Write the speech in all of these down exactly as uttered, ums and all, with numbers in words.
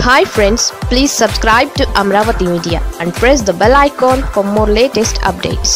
Hi friends, please subscribe to Amaravathi Media and press the bell icon for more latest updates.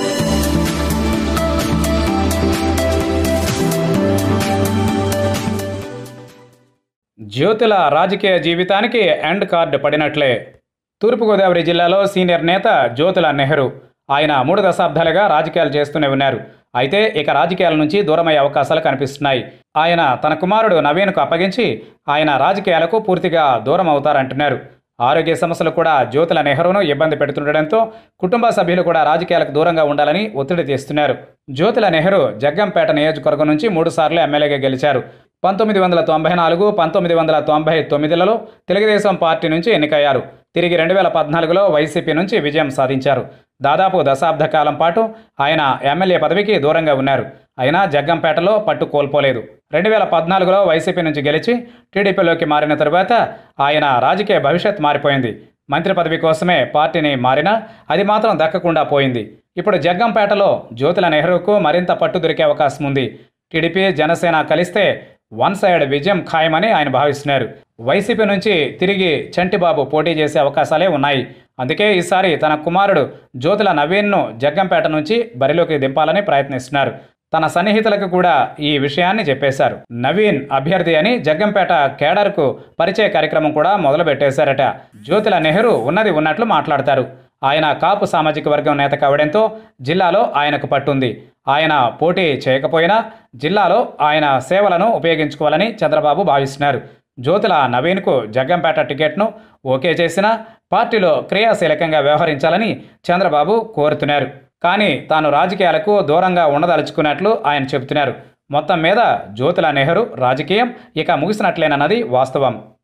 Jyothula రాజకీయ జీవితానికి end card పడినట్లే. తూర్పుగోదావరి జిల్లాలో senior నేత జ్యోతుల నెహ్రూ. ఆయన మూడు దశాబ్దాలుగా రాజకీయాలు చేస్తూనే ఉన్నారు. అయితే ఇక రాజకీయాల నుంచి దూరమయ్యే అవకాశాలు కనిపిస్తున్నాయి. ఆయన తన కుమారుడు నవీన్కు అప్పగించి ఆయన రాజకీయాలకు పూర్తిగా దూరం అవుతారంటున్నారు. ఆరోగ్య సమస్యలు కూడా జ్యోతుల నెహ్రూను ఇబ్బంది పెడుతుండటంతో కుటుంబ సభ్యులు కూడా రాజకీయాలకు దూరంగా ఉండాలని ఒత్తిడి తెస్తున్నారు. జ్యోతుల నెహ్రూ జగ్గంపేట నియోజకవర్గం నుంచి మూడు సార్లు ఎమ్మెల్యేగా గెలిచారు. పంతొమ్మిది వందల తొంభై నాలుగు పంతొమ్మిది వందల తొంభై తొమ్మిదిలలో తెలుగుదేశం పార్టీ నుంచి ఎన్నికయ్యారు. తిరిగి రెండు వేల పద్నాలుగులో వైసీపీ నుంచి విజయం సాధించారు. దాదాపు దశాబ్ద కాలం పాటు ఆయన ఎమ్మెల్యే పదవికి దూరంగా ఉన్నారు. అయినా జగ్గంపేటలో పట్టు కోల్పోలేదు. రెండు వేల పద్నాలుగులో వైసీపీ నుంచి గెలిచి టీడీపీలోకి మారిన తరువాత ఆయన రాజకీయ భవిష్యత్ మారిపోయింది. మంత్రి పదవి కోసమే పార్టీని మారినా అది మాత్రం దక్కకుండా పోయింది. ఇప్పుడు జగ్గంపేటలో జ్యోతుల నెహ్రూకు మరింత పట్టు దొరికే అవకాశం ఉంది. టీడీపీ జనసేన కలిస్తే వన్ సైడ్ విజయం ఖాయమని ఆయన భావిస్తున్నారు. వైసీపీ నుంచి తిరిగి చంటిబాబు పోటీ చేసే అవకాశాలే ఉన్నాయి. అందుకే ఈసారి తన కుమారుడు జ్యోతుల నవీన్ను జగ్గంపేట నుంచి బరిలోకి దింపాలని ప్రయత్నిస్తున్నారు. తన సన్నిహితులకు కూడా ఈ విషయాన్ని చెప్పేశారు. నవీన్ అభ్యర్థి అని జగ్గంపేట కేడర్కు పరిచయ కార్యక్రమం కూడా మొదలుపెట్టేశారట. జ్యోతుల నెహ్రూ ఉన్నది ఉన్నట్లు మాట్లాడతారు. ఆయన కాపు సామాజిక వర్గం నేత కావడంతో జిల్లాలో ఆయనకు పట్టుంది. ఆయన పోటీ చేయకపోయినా జిల్లాలో ఆయన సేవలను ఉపయోగించుకోవాలని చంద్రబాబు భావిస్తున్నారు. జ్యోతుల నవీన్కు జగ్గంపేట టికెట్ను ఓకే చేసినా పార్టీలో క్రియాశీలకంగా వ్యవహరించాలని చంద్రబాబు కోరుతున్నారు. కానీ తాను రాజకీయాలకు దూరంగా ఉండదలుచుకున్నట్లు ఆయన చెబుతున్నారు. మొత్తం మీద జ్యోతుల నెహ్రూ రాజకీయం ఇక ముగిసినట్లేనన్నది వాస్తవం.